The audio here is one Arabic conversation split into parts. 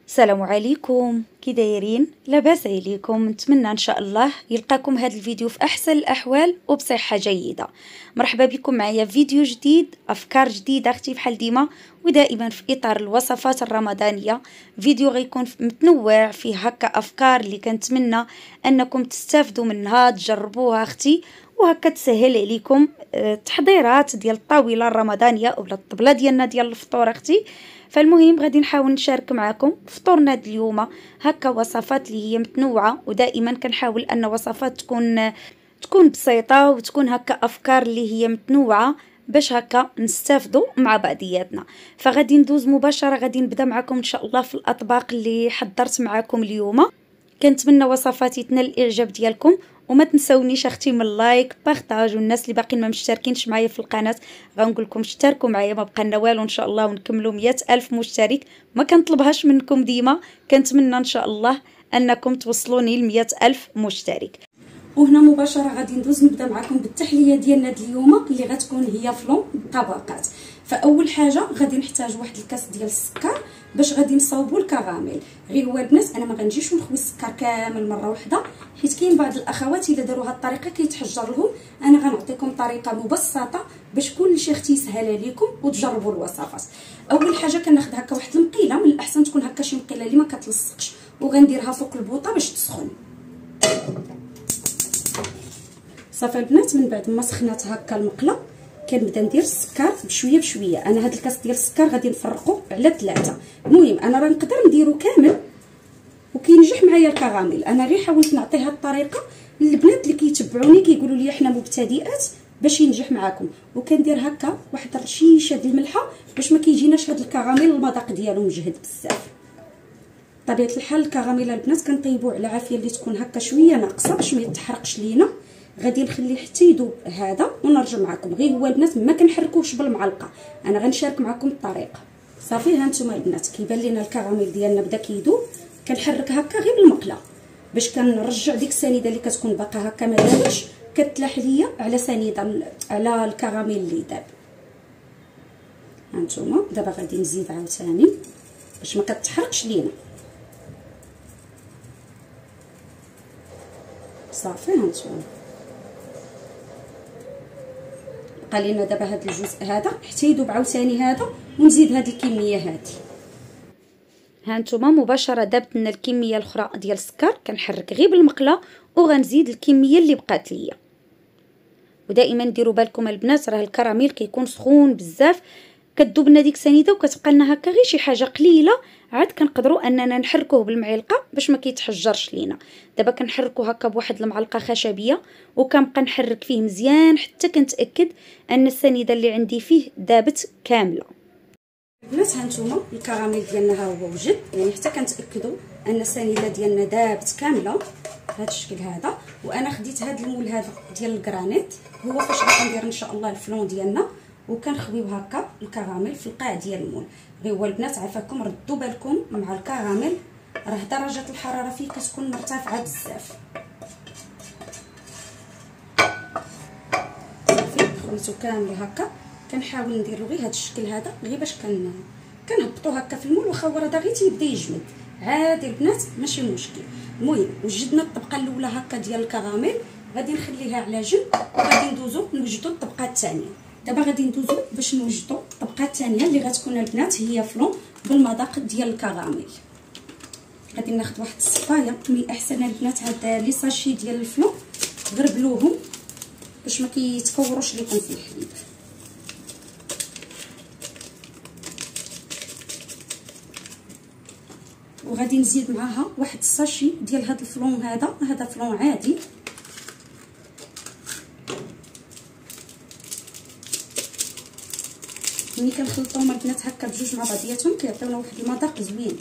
السلام عليكم، كي دايرين؟ لاباس عليكم؟ نتمنى ان شاء الله يلقاكم هذا الفيديو في احسن الاحوال وبصحه جيده. مرحبا بكم معايا فيديو جديد، افكار جديده اختي بحال ديما، ودائما في اطار الوصفات الرمضانيه. فيديو غيكون متنوع فيه هكا افكار اللي كنتمنى انكم تستافدوا منها، تجربوها اختي، وهكا تسهل عليكم التحضيرات ديال الطاوله الرمضانيه ولا الطبله ديالنا ديال الفطور اختي. فالمهم غادي نحاول نشارك معكم فطورنا د اليوم، هكا وصفات اللي هي متنوعه، ودائما كنحاول ان وصفات تكون بسيطه وتكون هكا افكار اللي هي متنوعه باش هكا نستافدوا مع بعضياتنا. فغادي ندوز مباشره، غادي نبدا معكم ان شاء الله في الاطباق اللي حضرت معكم اليوم. كنتمنى وصفاتي تنال الاعجاب ديالكم، وما تنسونيش اختي من اللايك بارطاج، والناس اللي باقيين ما مشتركينش معايا في القناه غنقول لكم اشتركوا معايا، ما بقى لنا والو ان شاء الله ونكملوا 100,000 مشترك. ما كنطلبهاش منكم ديما، كنتمنى ان شاء الله انكم توصلوني ل 100,000 مشترك. وهنا مباشره غادي ندوز نبدا معكم بالتحليه ديالنا اليوم اللي غتكون هي فلون الطبقات. فاول حاجه غادي نحتاج واحد الكاس ديال السكر باش غادي نصاوبوا الكراميل. غير هو البنات انا ما غنجيش ونخوي السكر كامل مره واحده، حيت كاين بعض الاخوات الا داروا هذه الطريقه كيتحجر لهم. انا غنعطيكم طريقه مبسطه باش كلشي اختي يسهل عليكم وتجربوا الوصفات. اول حاجه كناخذ هكا واحد المقيله، من الاحسن تكون هكا شي مقيله اللي ما كتلصقش، وغنديرها فوق البوطه باش تسخن. صافي البنات، من بعد ما سخنات هكا المقله كنبدا ندير السكر بشويه بشويه. انا هذا الكاس ديال السكر غادي نفرقو على 3. المهم انا راه نقدر نديرو كامل وكينجح معايا الكراميل. انا غير حاولت نعطي هذه الطريقه للبنات اللي كيتبعوني كيقولوا لي احنا مبتدئات باش ينجح معاكم، وكندير هكا واحد الرشيشه د الملحه باش ما كيجيناش هذا الكراميل المذاق ديالو مجهد بزاف. بطبيعه الحال الكراميل البنات كنطيبوه على عافيه اللي تكون هكا شويه ناقصه باش ما يتحرقش لينا. غادي نخليه حتى يذوب هذا ونرجع معكم. غير هو البنات ما كنحركوش بالمعلقه، انا غنشارك معكم الطريقه. صافي ها نتوما البنات كيبان لينا الكراميل ديالنا بدا كيذوب، كنحرك هكا غير بالمقله باش كنرجع ديك السنيده اللي كتكون باقا هكا ما دابش، كتلاح ليا على سنيده على الكراميل اللي داب. ها نتوما دابا غادي نزيد عاوتاني باش ما كتحرقش لينا. صافي ها نتوما بقى لينا دابا هذا الجزء هذا حتى يذوب عاوتاني هذا، ونزيد هذه الكميه هذه. ها نتوما مباشره دابت لنا الكميه الاخرى ديال السكر، كنحرك غير بالمقله وغنزيد الكميه اللي بقات ليا. ودائما ديروا بالكم البنات، راه الكراميل كيكون سخون بزاف، كتذوب لنا ديك سنيده وكتبقى لنا هكا غير شي حاجه قليله، عاد كنقدروا اننا نحركوه بالمعلقه باش ما كيتحجرش لينا. دابا كنحركو هكا بواحد المعلقه خشبيه، وكنبقى نحرك فيه مزيان حتى كنتاكد ان السنيده اللي عندي فيه دابت كامله. البنات ها نتوما الكراميل ديالنا ها هو وجد، يعني حتى كنتاكدوا ان السنيده ديالنا دابت كامله بهذا الشكل هذا. وانا خديت هذا المول هذا ديال الكرانيت، هو فاش غندير ان شاء الله الفلون ديالنا، وكنخويو هكا الكراميل في القاع ديال المول. غير هو البنات عافاكم ردوا بالكم مع الكراميل راه درجه الحراره فيه كتكون مرتفعه بزاف. صافي خويتو كامل هكا، كنحاول نديرو غير هذا الشكل هذا غير باش كنهبطو هكا في المول، واخا هو راه غير تيبدا يجمد عادي البنات ماشي مشكل. المهم وجدنا الطبقه الاولى هكا ديال الكراميل، غادي نخليها على جنب وغادي ندوزو نوجدو الطبقه الثانيه. دابا غادي ندوزو باش نوجدو الطبقه الثانيه اللي غتكون البنات هي فلون بالمذاق ديال الكراميل. غادي ناخذ واحد الصفايه، من الاحسن البنات هاد لي ساشي ديال الفلون غربلوهم باش ما كيتفوروش لكم في الحليب. وغادي نزيد معاها واحد الساشي ديال هاد الفلون هذا فلون عادي. ملي كنخلطوهم البنات هكا بجوج مع بعضياتهم كيعطيونا واحد المذاق زوين.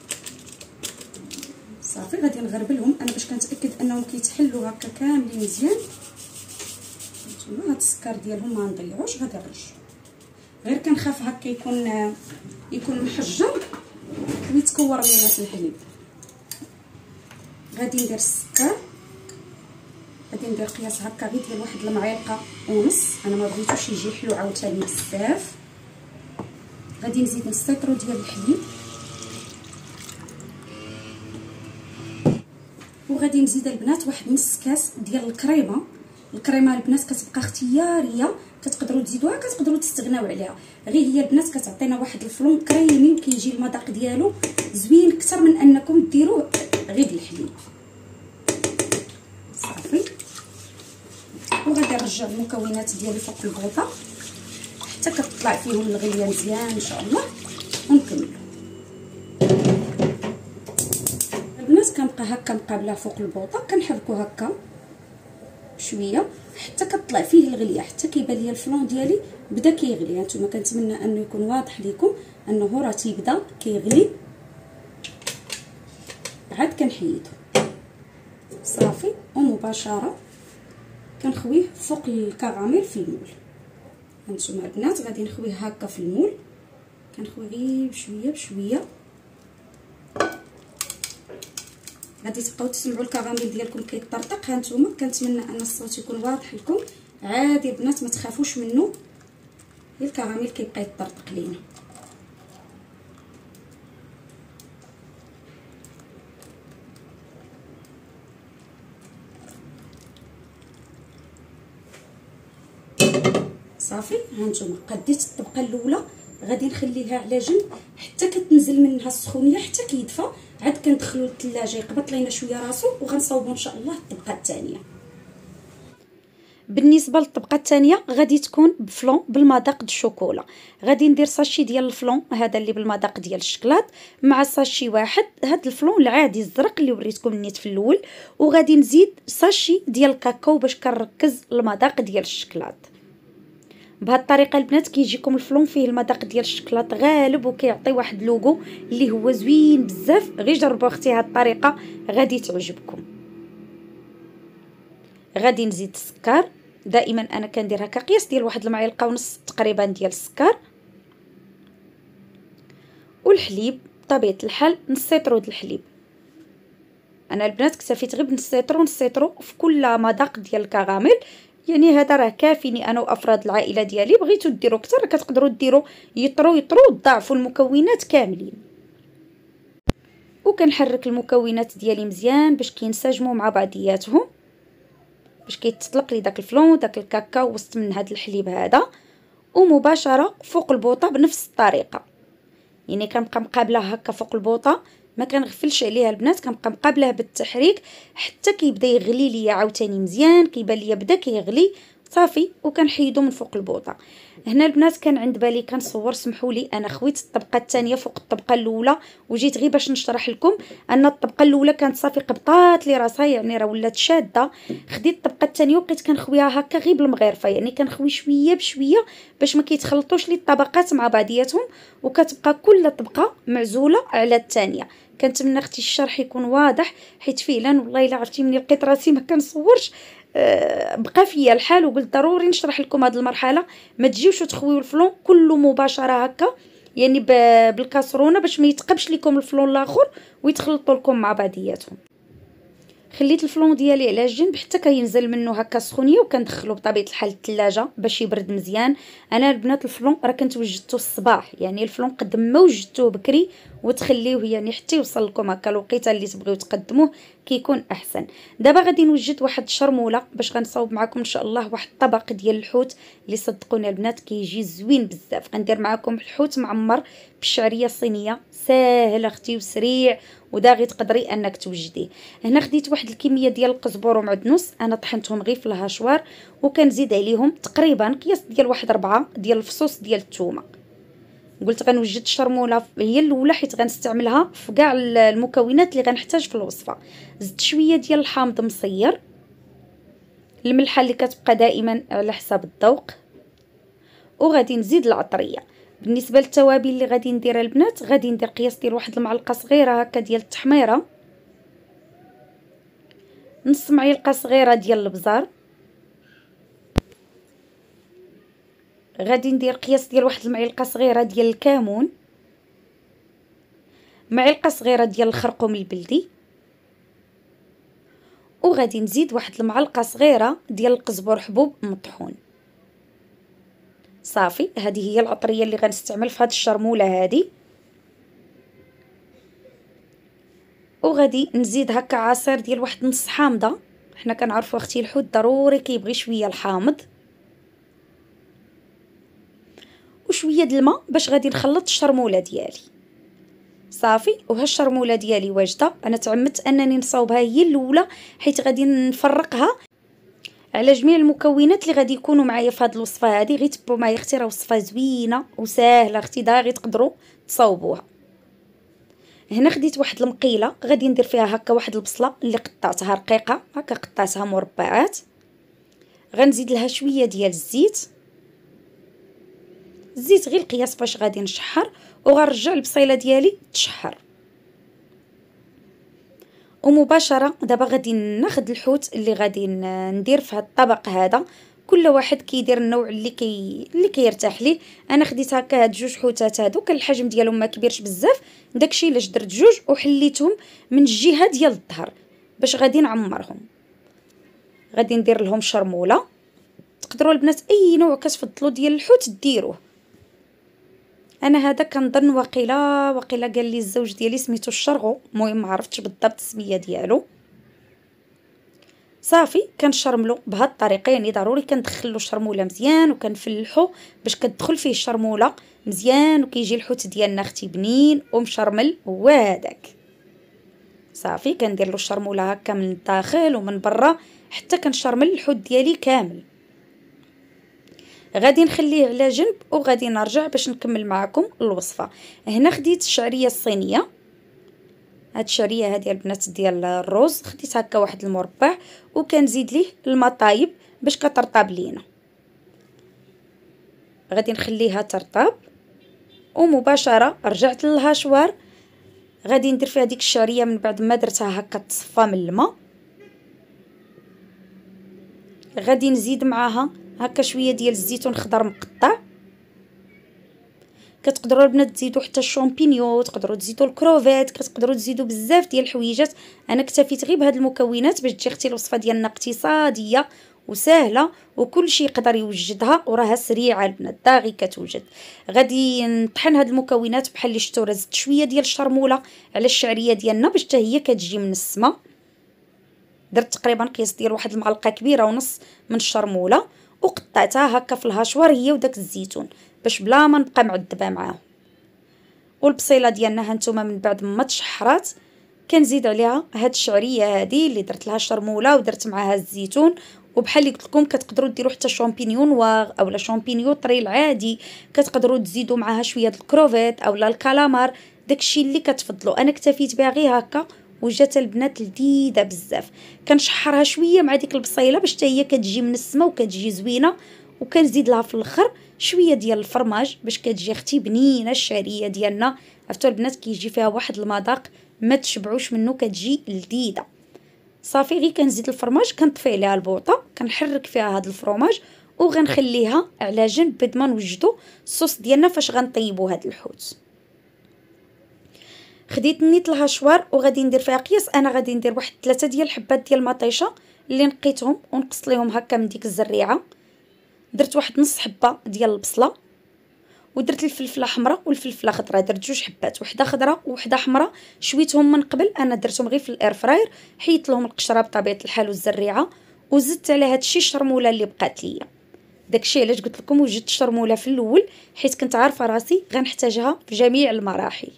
صافي غادي نغربلهم انا باش كنتاكد انهم كيتحلوا هكا كاملين مزيان. نتوما هاد السكر ديالهم ما نضيعوش، غادي نرش غير كنخاف هكا يكون محجر ويتكور لينا في الحليب. غادي ندير السكر، غادي ندير قياس هكا غير ديال واحد المعلقه ونص، انا ما بغيتوش يجي حلو عاوتاني بزاف. غادي نزيد نص لتر ديال الحليب، وغادي نزيد البنات واحد نص كاس ديال الكريمه. الكريمه البنات كتبقى اختياريه، كتقدروا تزيدوها كتقدروا تستغناو عليها، غير هي البنات كتعطينا واحد الفلون كريمي وكيجي المذاق ديالو زوين اكثر من انكم ديروه غير بالحليب. صافي، وغادي نرجع المكونات ديالي فوق البوطه حتى كتطلع فيهم الغليه مزيان ان شاء الله ونكملوا. البنات كنبقى هكا مقابله فوق البوطه، كنحركو هكا شويه حتى كتطلع فيه الغليه، حتى كيبان ليا الفلون ديالي بدا كيغلي. هانتوما كنتمنى انه يكون واضح لكم انه راه تيبدا كيغلي. عاد كنحيدو صافي، ومباشره كنخويه فوق الكراميل في المول. هانتوما البنات غادي نخويه هكا في المول، كنخوي غير بشويه بشويه. غادي تبقاو تسمعوا الكراميل ديالكم كيطرطق. هانتوما كنتمنى ان الصوت يكون واضح لكم. عادي البنات ما تخافوش منه، هي الكراميل كيبقى يطرطق لينا. صافي، هانتوما قديت الطبقه الاولى، غادي نخليها على جنب حتى كتنزل منها السخونيه حتى كيدفى. عاد كندخلو للثلاجه يقبط لينا شويه راسو، وغنصاوبو ان شاء الله الطبقه الثانيه. بالنسبه للطبقه الثانيه غادي تكون بفلون بالمذاق د الشوكولا. غادي ندير ساشي ديال الفلون هذا اللي بالمذاق ديال الشكلاط مع ساشي واحد هذا الفلون العادي الزرق اللي وريتكم نيت في الاول، وغادي نزيد ساشي ديال الكاكاو باش كنركز المذاق ديال الشكلاط. بهذه الطريقه البنات كيجيكم الفلون فيه المذاق ديال الشكلاط غالب وكيعطي واحد لوغو اللي هو زوين بزاف. غير جربوا اختي هذه الطريقه غادي تعجبكم. غادي نزيد السكر، دائما انا كندير هكا قياس ديال واحد المعلقه ونص تقريبا ديال السكر، والحليب بطبيعه الحال نص سيترو د الحليب. انا البنات اكتفيت غير بنص سيترو في كل مذاق ديال الكراميل، يعني هذا راه كافيني انا وافراد العائله ديالي. بغيتو ديروا اكثر كتقدروا ديروا يطرو وتضاعفوا المكونات كاملين. وكنحرك المكونات ديالي مزيان باش كينسجموا مع بعضياتهم، باش كيتطلق لي داك الفلون داك الكاكاو وسط من هذا الحليب هذا. ومباشره فوق البوطه بنفس الطريقه، يعني كنبقى مقابله هكا فوق البوطه، ما كنغفلش عليها البنات، كنبقى مقابله بالتحريك حتى كيبدا يغلي ليا عاوتاني مزيان، كيبان ليا بدا كيغلي صافي. وكنحيدو من فوق البوطه. هنا البنات كان عند بالي كنصور، سمحوا لي انا خويت الطبقه الثانيه فوق الطبقه الاولى، وجيت غير باش نشرح لكم ان الطبقه الاولى كانت صافي قبطات لي راسها، يعني راه ولات شاده. خديت الطبقه الثانيه وبقيت كنخويها هكا غير بالمغرفه، يعني كنخوي شويه بشويه باش ما كيتخلطوش لي الطبقات مع بعضياتهم، وكتبقى كل طبقه معزوله على الثانيه. كنتمنى اختي الشرح يكون واضح، حيت فعلا والله الا عرفتي مني لقيت راسي ما كنصورش بقى فيا الحال، وقلت ضروري نشرح لكم هذه المرحله. ما تجيوش وتخويو الفلون كله مباشره هكا يعني بالكاسرونه باش ما يتقبش لكم الفلون الاخر ويتخلطوا لكم مع بعضياتهم. خليت الفلون ديالي على جنب حتى كينزل منه هكا سخونيه، وكندخلو بطبيعه الحال الثلاجه باش يبرد مزيان. انا البنات الفلون راه كنت وجدته الصباح، يعني الفلون قد ما وجدتوه بكري وتخليوه يعني حتى يوصل لكم هكا الوقيته اللي تبغيو تقدموه كيكون احسن. دابا غادي نوجد واحد الشرموله باش غنصاوب معكم ان شاء الله واحد الطبق ديال الحوت اللي صدقوني البنات كيجي زوين بزاف. غندير معكم الحوت معمر بالشعريه الصينيه، ساهل اختي وسريع وداغي تقدري انك توجديه. هنا خديت واحد الكميه ديال القزبر ومعدنوس، انا طحنتهم غير في الهشوار، وكنزيد عليهم تقريبا قياس ديال واحد 4 ديال الفصوص ديال الثومه. قلت غنوجد الشرموله هي الاولى حيت غنستعملها في كاع المكونات اللي غنحتاج في الوصفه. زدت شويه ديال الحامض مصير، الملحه اللي كتبقى دائما على حساب الذوق، وغادي نزيد العطريه. بالنسبه للتوابل اللي غادي نديرها البنات غادي ندير قياس ديال واحد المعلقه صغيره هكا ديال التحميره، نص معلقه صغيره ديال البزار، غادي ندير قياس ديال واحد المعلقه صغيره ديال الكمون، معلقه صغيره ديال الخرقوم البلدي، وغادي نزيد واحد المعلقه صغيره ديال القزبر حبوب مطحون. صافي، هذه هي العطريه اللي غنستعمل في هذه الشرموله هذه. وغادي نزيد هكا عصير ديال واحد نص حامضه. حنا كنعرفوا اختي الحوت ضروري كيبغي شويه الحامض، وشويه د الماء باش غادي نخلط الشرموله ديالي. صافي، وها الشرموله ديالي واجده. انا تعمدت انني نصاوبها هي الاولى حيت غادي نفرقها على جميع المكونات اللي غادي يكونوا معايا في هذه الوصفه هذه. غير تبعوا معايا اختي، راه وصفه زوينه وسهله اختي، داغي تقدروا تصاوبوها. هنا خديت واحد المقيله غادي ندير فيها هكا واحد البصله اللي قطعتها رقيقه هكا، قطعتها مربعات. غنزيد لها شويه ديال الزيت غير القياس باش غادي نشحر، وغنرجع البصيله ديالي تشحر. ومباشره دابا غادي ناخذ الحوت اللي غادي ندير في هذا الطبق هذا. كل واحد كيدير النوع اللي كيرتاح ليه. انا خديت هكا هاد جوج حوتات هادو، كان الحجم ديالهم ما كبيرش بزاف، داكشي علاش درت جوج وحليتهم من الجهه ديال الظهر باش غادي نعمرهم. غادي ندير لهم شرموله. تقدروا البنات اي نوع كتفضلوا ديال الحوت ديروه. انا هذا كنظن وقيله قال لي الزوج ديالي سميتو الشرغو، المهم ما عرفتش بالضبط السميه ديالو. صافي كنشرملو بهاد الطريقه، يعني ضروري كندخلو الشرموله مزيان وكنفلحو باش كتدخل فيه الشرموله مزيان وكيجي الحوت ديالنا اختي بنين ومشرمل هو هذاك. صافي كندير له الشرموله هكا من الداخل ومن برا حتى كنشرمل الحوت ديالي كامل. غادي نخليه على جنب وغادي نرجع باش نكمل معكم الوصفه. هنا خديت الشعريه الصينيه، هاد الشعريه هذه البنات ديال الروز، خديت هكا واحد المربع وكنزيد ليه الماء طايب باش كترطاب لينا. غادي نخليها ترطاب ومباشره رجعت للهاشوار. غادي ندير فيها ديك الشعريه من بعد ما درتها هكا تصفى من الماء. غادي نزيد معاها هكا شويه ديال الزيتون خضر مقطع. كتقدروا البنات تزيدوا حتى الشامبينيو، تقدروا تزيدوا الكروفيت، كتقدروا تزيدوا بزاف ديال الحويجات. انا اكتفيت غير بهاد المكونات باش تجي اختي الوصفه ديالنا اقتصاديه وسهله وكل شيء يقدر يوجدها وراها سريعه البنات داغي كتوجد. غادي نطحن هاد المكونات بحال اللي شفتوا. زدت شويه ديال الشرموله على الشعريه ديالنا باش حتى هي كتجي من السما. درت تقريبا قياس ديال واحد المعلقه كبيره ونص من الشرموله وقطعتها هكا في الهاشوار هي وداك الزيتون باش بلا ما نبقى معذبه معاهم. والبصيله ديالنا هانتوما من بعد ما تشحرات كنزيد عليها هاد الشعريه هذه اللي درت لها شرموله ودرت معاها الزيتون. وبحال اللي قلت لكم كتقدروا ديروا حتى شامبينيون واغ اولا شامبينيون طري العادي، كتقدروا تزيدوا معاها شويه الكروفيت اولا الكالامار، داكشي اللي كتفضلوا. انا اكتفيت بها غير هكا وجات البنات لذيذه بزاف. كنشحرها شويه مع ديك البصيله باش حتى هي كتجي من السما وكتجي زوينه. وكنزيد لها في الاخر شويه ديال الفرماج باش كتجي اختي بنينه. الشعريه ديالنا عرفتوا البنات كيجي فيها واحد المذاق ما تشبعوش منه، كتجي لذيذه. صافي غير كنزيد الفرماج، كنطفي عليها البوطه، كنحرك فيها هذا الفرماج وغنخليها على جنب بد ما نوجدوا الصوص ديالنا فاش غنطيبوا هذا الحوت. خديت نيت الهاشوار وغادي ندير فيها قياس. انا غادي ندير واحد 3 ديال الحبات ديال المطيشه اللي نقيتهم ونقصت ليهم هكا من ديك الزريعه. درت واحد نص حبه ديال البصله ودرت الفلفله حمراء والفلفله خضراء. درت جوج حبات، وحده خضراء وحده حمراء. شويتهم من قبل، انا درتهم غير في الاير فراير، حيت لهم القشره بطبيعه الحال والزريعه. وزدت على هادشي الشرموله اللي بقات ليا. داكشي علاش قلت لكم وجدت الشرموله في الاول، حيت كنت عارفه راسي غنحتاجها في جميع المراحل.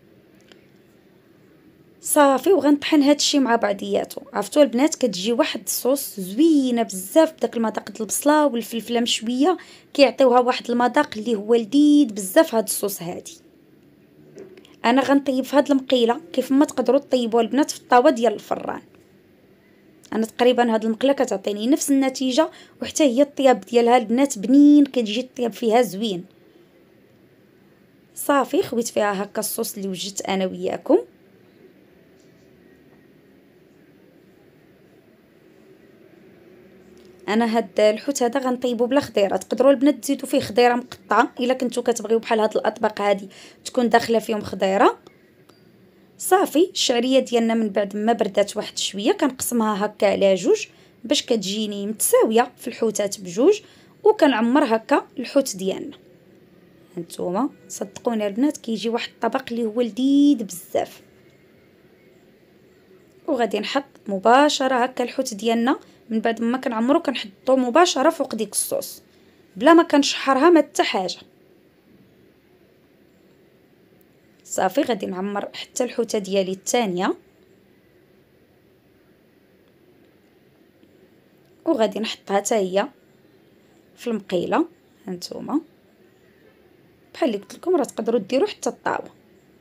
صافي وغنطحن هادشي مع بعضياتو. عرفتوا البنات كتجي واحد الصوص زوينه بزاف بداك المذاق د البصله والفلفله مشويه، كيعطيوها واحد المذاق اللي هو لذيذ بزاف. هاد الصوص هادي انا غنطيب في هاد المقيله كيف ما تقدروا طيبوا البنات في الطاوه ديال الفران. انا تقريبا هاد المقله كتعطيني نفس النتيجه، وحتى هي الطياب ديالها البنات بنين، كتجي الطياب فيها زوين. صافي خويت فيها هكا الصوص اللي وجدت انا وياكم. انا هاد الحوت هذا غنطيبو بلا خضيره. تقدروا البنات تزيدوا فيه خضيره مقطعه الا كنتو كتبغيو بحال هاد الاطباق هادي تكون داخله فيهم خضيره. صافي الشعريه ديالنا من بعد ما بردات واحد شويه كنقسمها هكا على جوج باش كتجيني متساويه في الحوتات بجوج، وكنعمر هكا الحوت ديالنا. هانتوما صدقوني البنات كيجي واحد الطبق اللي هو لذيذ بزاف. وغادي نحط مباشره هكا الحوت ديالنا من بعد ما كنعمرو كنحطو مباشره فوق ديك الصوص بلا ما كنشحرها ما حتى حاجه. صافي غادي نعمر حتى الحوته ديالي الثانيه وغادي نحطها حتى هي في المقيله. هانتوما بحال اللي قلت لكم راه تقدروا ديروا حتى الطاوه.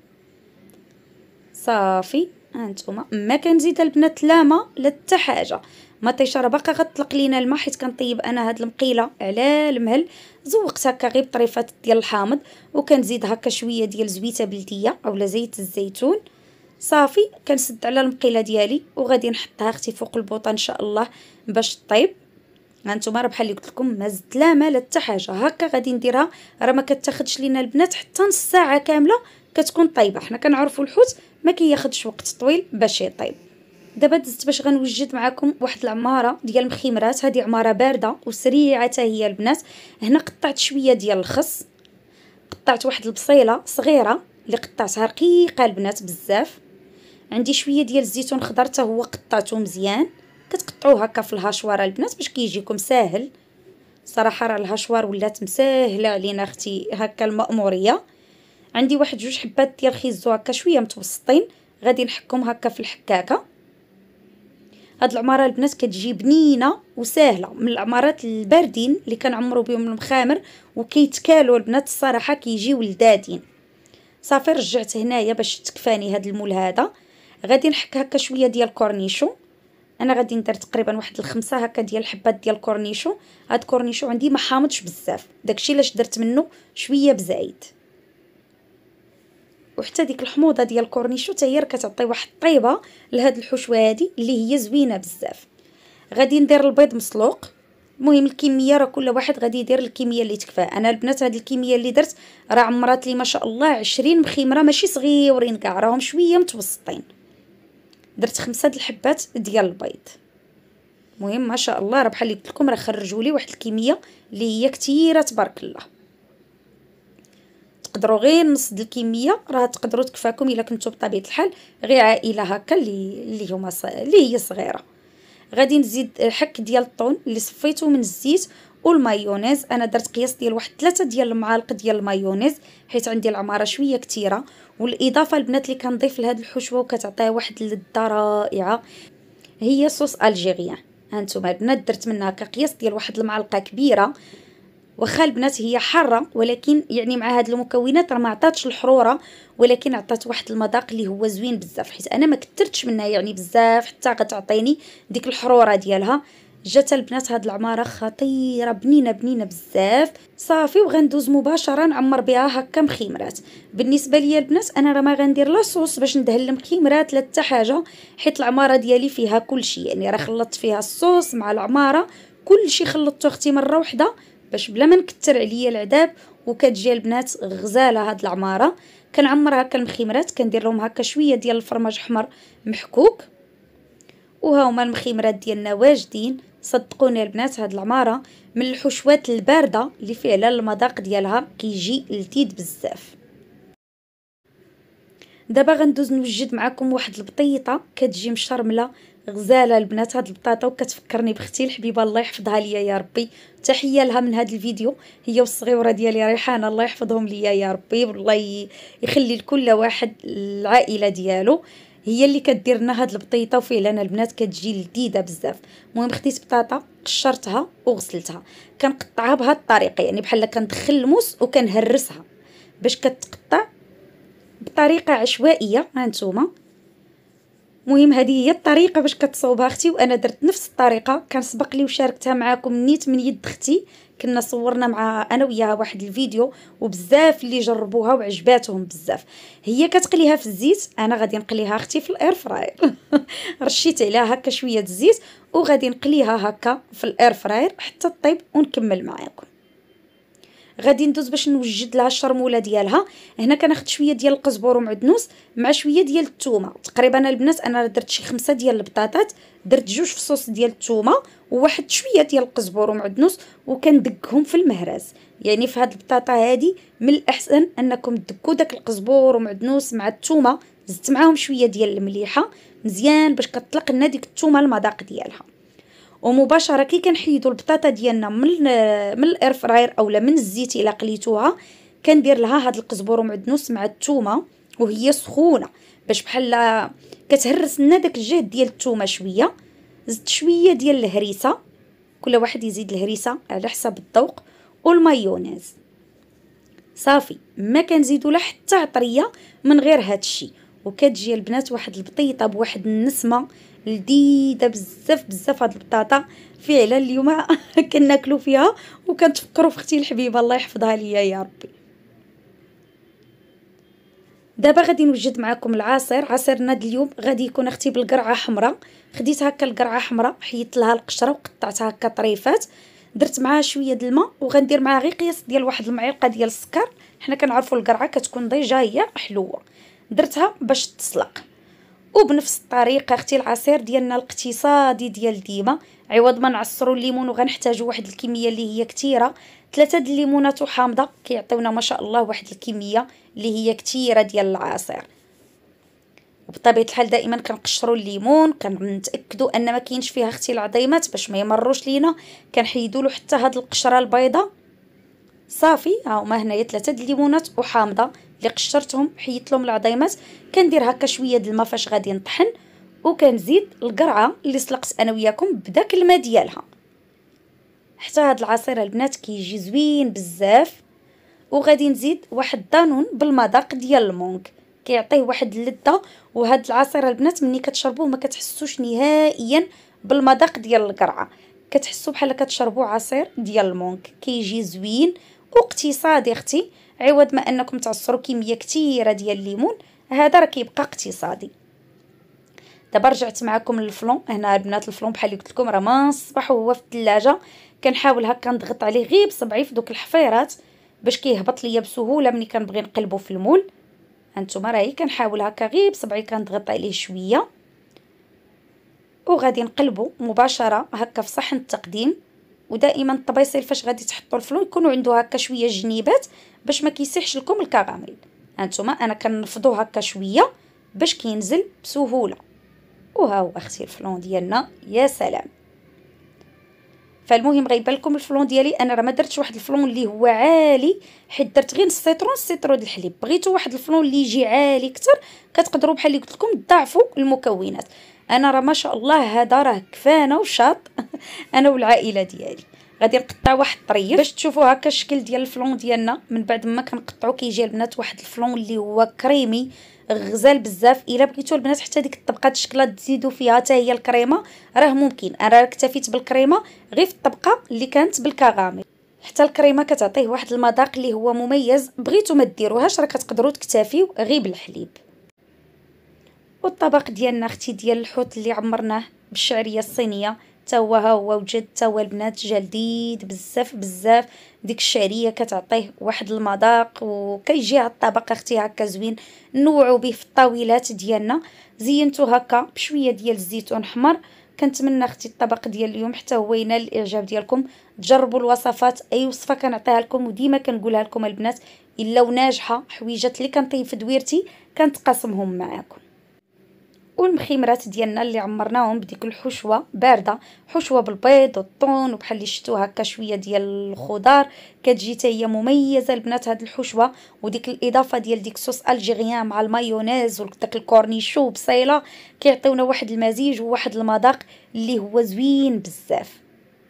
صافي هانتوما ما كنزيد البنات لا ما لا حتى حاجه. ما طيشه راه باقا غطلق لينا الماء حيت كنطيب انا هاد المقيله على المهل. زوقت هكا غير بطريفات ديال الحامض وكنزيد هكا شويه ديال زويته بلديه اولا زيت الزيتون. صافي كنسد على المقيله ديالي وغادي نحطها اختي فوق البوطه ان شاء الله باش طيب. هانتوما راه بحال اللي قلت لكم ما زدت لا ما لا حتى حاجه. هكا غادي نديرها راه ما كتاخذش لينا البنات حتى نص ساعه كامله كتكون طايبه. حنا كنعرفوا الحوت ما كياخذش وقت طويل باش يطيب. دابا دزت باش غنوجد معكم واحد العماره ديال المخيمرات. هذه عماره بارده وسريعه حتى هي البنات. هنا قطعت شويه ديال الخس، قطعت واحد البصيله صغيره اللي قطعتها رقيقه البنات بزاف. عندي شويه ديال الزيتون خضر حتى هو قطعته مزيان. كتقطعوه هكا في الهاشوار البنات باش كيجيكم ساهل. صراحه راه الهاشوار ولات مسهله علينا اختي هكا المأموريه. عندي واحد جوج حبات ديال الخيزو هكا شويه متوسطين غادي نحكهم هكا في الحكاكه. هاد العماره البنات كتجي بنينه وسهله من العمارات الباردين اللي كنعمروا بهم المخامر وكيتكالوا البنات الصراحه كيجيو لذادين. صافي رجعت هنايا باش تكفاني هاد المول هذا. غادي نحك هكا شويه ديال الكورنيشو. انا غادي ندير تقريبا واحد الخمسه هكا ديال الحبات ديال الكورنيشو. هاد الكورنيشو عندي ما حامضش بزاف داكشي علاش درت منه شويه بزايد. وحتى ديك الحموضه ديال الكورنيشو حتى هي كتعطي واحد الطيبه لهاد الحشوه هادي اللي هي زوينه بزاف. غادي ندير البيض مسلوق. المهم الكميه راه كل واحد غادي يدير الكميه اللي تكفاه. انا البنات هاد الكميه اللي درت راه عمرات لي ما شاء الله 20 مخيمره ماشي صغيورين كاع راهم شويه متوسطين. درت 5 د الحبات ديال البيض. المهم ما شاء الله راه بحال اللي قلت لكم راه خرجوا لي واحد الكميه اللي هي كثيره تبارك الله. تقدروا غير نص د الكميه راه تقدروا تكفاكم الا كنتو بطبيعه الحال غير عائله هكا اللي هما اللي هي صغيره. غادي نزيد حك ديال الطون اللي صفيته من الزيت والمايونيز. انا درت قياس ديال واحد 3 ديال المعالق ديال المايونيز حيت عندي العماره شويه كثيره. والاضافه البنات اللي كنضيف لهاد الحشوه وكتعطيها واحد اللذه رائعه هي صوص الجيريان. هانتوما البنات درت منها هكا قياس ديال واحد المعلقه كبيره. واخا البنات هي حاره ولكن يعني مع هاد المكونات راه ما عطاتش الحروره ولكن عطات واحد المذاق اللي هو زوين بزاف حيت انا ما كثرتش منها يعني بزاف حتى غتعطيني ديك الحروره ديالها. جات البنات هاد العماره خطيره بنينه بنينه بزاف. صافي وغندوز مباشره نعمر بها هكا مخيمرات. بالنسبه ليا البنات انا راه ما غندير لا صوص باش ندهن المخيمرات لا حتى حاجه حيت العماره ديالي فيها كلشي يعني راه خلطت فيها الصوص مع العماره كلشي خلطته اختي مره واحده باش بلا ما نكثر عليا العذاب وكتجي البنات غزاله هاد العماره. كنعمر هكا المخيمرات كندير لهم هكا شويه ديال الفرماج احمر محكوك. وها هما المخيمرات ديالنا واجدين. صدقوني البنات هاد العماره من الحشوات البارده اللي فعلا المذاق ديالها كيجي لذيذ بزاف. دابا غندوز نوجد معكم واحد البطيطه كتجي مشرمله غزاله البنات. هاد البطاطا وكتفكرني بختي الحبيبه الله يحفظها ليا يا ربي. تحيه لها من هاد الفيديو هي والصغيوره ديالي ريحانه الله يحفظهم ليا يا ربي والله يخلي لكل واحد العائله ديالو. هي اللي كدير لنا هاد البطيطه وفعلا البنات كتجي لذيذه بزاف. المهم خديت بطاطا قشرتها وغسلتها كنقطعها بهاد الطريقه يعني بحال كندخل الموس وكنهرسها باش كتقطع بطريقه عشوائيه. هانتوما المهم هذه هي الطريقه باش كتصوبها اختي وانا درت نفس الطريقه. كان سبق لي وشاركتها معكم نيت من يد اختي. كنا صورنا مع انا وياها واحد الفيديو وبزاف اللي جربوها وعجباتهم بزاف. هي كتقليها في الزيت انا غادي نقليها اختي في الاير فراير. رشيت عليها هكا شويه الزيت وغادي نقليها هكا في الاير فراير حتى طيب ونكمل معاكم. غادي ندوز باش نوجد لها الشرموله ديالها. هنا كناخذ شويه ديال القزبور ومعدنوس مع شويه ديال الثومه. تقريبا البنات انا درت شي 5 ديال البطاطات درت جوج فصوص ديال الثومه وواحد شويه ديال القزبور ومعدنوس وكندقهم في المهراس. يعني في هاد البطاطا هادي من الاحسن انكم تدكوا داك القزبور ومعدنوس مع الثومه. زدت معاهم شويه ديال المليحه مزيان باش كتطلق لنا ديك الثومه المذاق ديالها. ومباشره كي كنحيدوا البطاطا ديالنا من الاير فراير اولا من الزيت الا قليتوها، كندير لها هاد القزبر ومعدنوس مع الثومه وهي سخونه باش بحال كتهرس لنا داك الجهد ديال الثومه شويه. زدت شويه ديال الهريسه، كل واحد يزيد الهريسه على حسب الذوق، والمايونيز. صافي ما كنزيدوا لا حتى عطريه من غير هاد الشيء. وكتجي البنات واحد البطيطه بواحد النسمه لذيذه بزاف بزاف. هاد البطاطا فعلا اليوم كناكلوا فيها وكنتفكروا في اختي الحبيبه الله يحفظها ليا يا ربي. دابا غادي نوجد معكم العصير. عصيرنا اليوم غادي يكون اختي بالقرعه حمراء. خديت هكا القرعه حمراء، حيدت لها القشره وقطعتها هكا طريفات، درت معاها شويه د الماء وغندير معاها غير قياس ديال واحد المعلقه ديال السكر. حنا كنعرفوا القرعه كتكون ضيجه هي حلوه، درتها باش تسلق. وبنفس الطريقه اختي العصير ديالنا الاقتصادي ديال ديما، عوض ما نعصروا الليمون وغنحتاجوا واحد الكميه اللي هي كثيره، 3 د الليمونات وحامضه كيعطيونا ما شاء الله واحد الكميه اللي هي كثيره ديال العصير. وبطبيعه الحال دائما كنقشروا الليمون، كنتاكدوا ان ما كاينش فيها اختي العظيمات باش ما يمرروش لينا، كنحيدوا له حتى هاد القشره البيضاء. صافي ها هما هنايا 3 د الليمونات وحامضه اللي قشرتهم، حيدت لهم العظيمات. كندير هكا شويه د الماء فاش غادي نطحن، وكنزيد القرعه اللي سلقت انا وياكم بداك الماء ديالها. حتى هاد العصير البنات كيجي زوين بزاف. وغادي نزيد واحد دانون بالمذاق ديال المونغ، كيعطيه واحد اللذه. وهاد العصير البنات ملي كتشربوه ما كتحسوش نهائيا بالمذاق ديال القرعه، كتحسوا بحال كتشربوا عصير ديال المونغ. كيجي زوين واقتصادي اختي، عوض ما انكم تعصروا كميه كثيره ديال الليمون، هذا راه كيبقى اقتصادي. دابا رجعت معكم للفلون. هنا البنات الفلون بحال اللي قلت لكم راه ما صباح وهو في الثلاجه، كنحاول هكا نضغط عليه غير بصبعي في دوك الحفيرات باش كيهبط ليا بسهوله ملي كنبغي نقلبو في المول. هانتوما راهي كنحاول هكا غير بصبعي كنضغط عليه شويه، وغادي نقلبو مباشره هكا في صحن التقديم. ودائما الطبيصيل فاش غادي تحطوا الفلون يكونوا عنده هكا شويه جنيبات باش ما كيسيحش لكم الكراميل. هانتوما انا كنفضو هكا شويه باش كينزل بسهوله. وها هو اختي الفلون ديالنا يا سلام. فالمهم غيبان لكم الفلون ديالي انا راه ما درتش واحد الفلون اللي هو عالي، حيت درت غير السيترون د الحليب. بغيتو واحد الفلون اللي يجي عالي اكثر كتقدروا بحال اللي قلت لكم تضاعفوا المكونات. انا راه ما شاء الله هذا راه كفانا وشاط انا والعائله ديالي. غادي نقطع واحد الطريف باش تشوفوا هكا الشكل ديال الفلون ديالنا. من بعد ما كنقطعوا كيجي البنات واحد الفلون اللي هو كريمي غزال بزاف. الا بغيتوا البنات حتى ديك الطبقه الشكلاط تزيدوا فيها حتى هي الكريمه راه ممكن. انا اكتفيت بالكريمه غير في الطبقه اللي كانت بالكراميل. حتى الكريمه كتعطيه واحد المذاق اللي هو مميز. بغيتوا ما ديروهاش راه كتقدروا تكتفيو غير بالحليب. والطبق ديالنا اختي ديال الحوت اللي عمرناه بالشعريه الصينيه تا هو وجد تا هو البنات جا لذيذ بزاف بزاف. ديك الشعريه كتعطيه واحد المذاق وكيجي هاد الطبق اختي هكا زوين. نوعوا به في الطاولات ديالنا، زينتو هكا بشويه ديال الزيتون حمر. كنتمنى اختي الطبق ديال اليوم حتى هو ينال الاعجاب ديالكم. تجربوا الوصفات، اي وصفه كنعطيها لكم وديما كنقولها لكم البنات الا وناجحه حويجات اللي كنطيب في دويرتي كنتقاسمهم معاكم. والمخيمرات ديالنا اللي عمرناهم بديك الحشوه بارده، حشوه بالبيض والطون وبحال اللي شفتوا هكا شويه ديال الخضار. كتجي حتى هي مميزه البنات هاد الحشوه. وديك الاضافه ديال ديك صوص الجيريان مع المايونيز وداك الكورنيشو بصيله كيعطيونا واحد المزيج وواحد المذاق اللي هو زوين بزاف.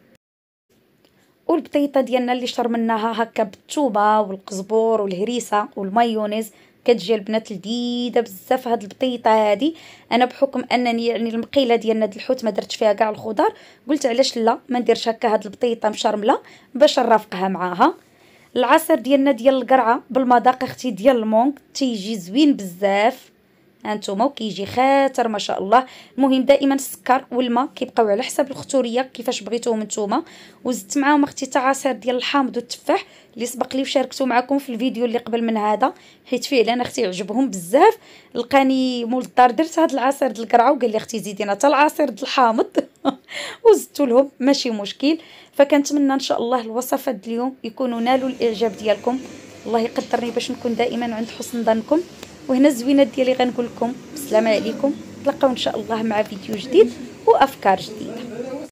والبطيطه ديالنا اللي شرمناها هكا بالثومه والقزبور والهريسه والمايونيز كتجي البنات لذيذه بزاف. هاد البطيطه هادي انا بحكم انني يعني المقيله ديالنا د الحوت ما درتش فيها كاع الخضر، قلت علاش لا ما نديرش هكا هاد البطيطه مشرمله باش نرافقها معاها. العصير ديالنا ديال القرعه بالمذاق اختي ديال المونغ تيجي زوين بزاف هانتوما وكيجي خاطر ما شاء الله. المهم دائما السكر والماء كيبقاو على حسب الختوريه كيفاش بغيتوهم نتوما. وزدت معاهم اختي تاع عصير ديال الحامض والتفاح اللي سبق لي وشاركته معكم في الفيديو اللي قبل من هذا، حيت فعلا اختي عجبهم بزاف. لقاني مول الدار درت هذا العصير ديال القرعه وقال لي اختي زيدينا حتى العصير ديال الحامض وزدت لهم ماشي مشكل. فكنتمنى ان شاء الله الوصفات اليوم يكونوا نالوا الاعجاب ديالكم. الله يقدرني باش نكون دائما عند حسن ظنكم. وهنا الزوينات ديالي غنقول لكم السلام عليكم نتلاقاو ان شاء الله مع فيديو جديد وافكار جديده.